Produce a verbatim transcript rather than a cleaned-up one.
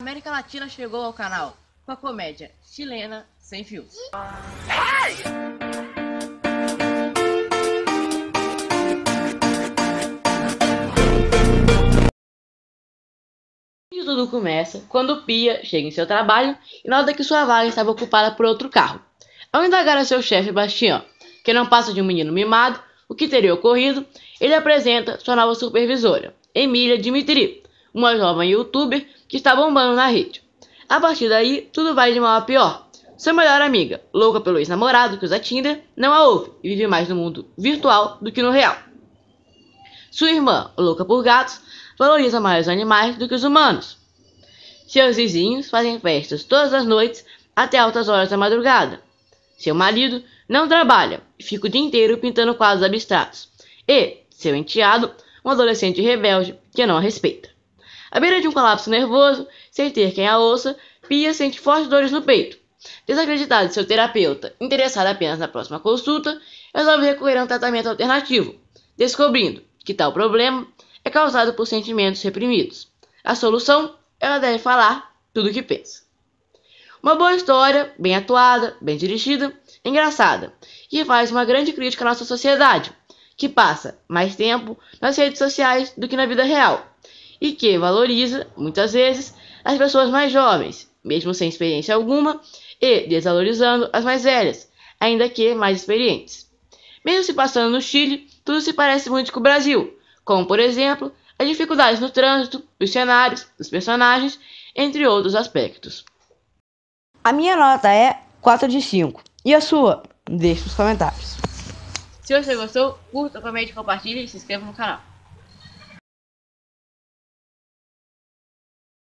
América Latina chegou ao canal com a comédia chilena Sem Fios. E tudo começa quando Pia chega em seu trabalho e nota que sua vaga estava ocupada por outro carro. Ao indagar a seu chefe Bastian, que não passa de um menino mimado, o que teria ocorrido, ele apresenta sua nova supervisora, Emília Dimitri, uma jovem youtuber que está bombando na rede. A partir daí, tudo vai de mal a pior. Sua melhor amiga, louca pelo ex-namorado que usa Tinder, não a ouve e vive mais no mundo virtual do que no real. Sua irmã, louca por gatos, valoriza mais os animais do que os humanos. Seus vizinhos fazem festas todas as noites até altas horas da madrugada. Seu marido não trabalha e fica o dia inteiro pintando quadros abstratos. E seu enteado, um adolescente rebelde que não a respeita. À beira de um colapso nervoso, sem ter quem a ouça, Pia sente fortes dores no peito. Desacreditada de seu terapeuta, interessada apenas na próxima consulta, resolve recorrer a um tratamento alternativo, descobrindo que tal problema é causado por sentimentos reprimidos. A solução? Ela deve falar tudo o que pensa. Uma boa história, bem atuada, bem dirigida, engraçada, que faz uma grande crítica à nossa sociedade, que passa mais tempo nas redes sociais do que na vida real, e que valoriza, muitas vezes, as pessoas mais jovens, mesmo sem experiência alguma, e desvalorizando as mais velhas, ainda que mais experientes. Mesmo se passando no Chile, tudo se parece muito com o Brasil, como, por exemplo, as dificuldades no trânsito, os cenários, os personagens, entre outros aspectos. A minha nota é quatro de cinco. E a sua? Deixe nos comentários. Se você gostou, curta, comente, compartilhe e se inscreva no canal.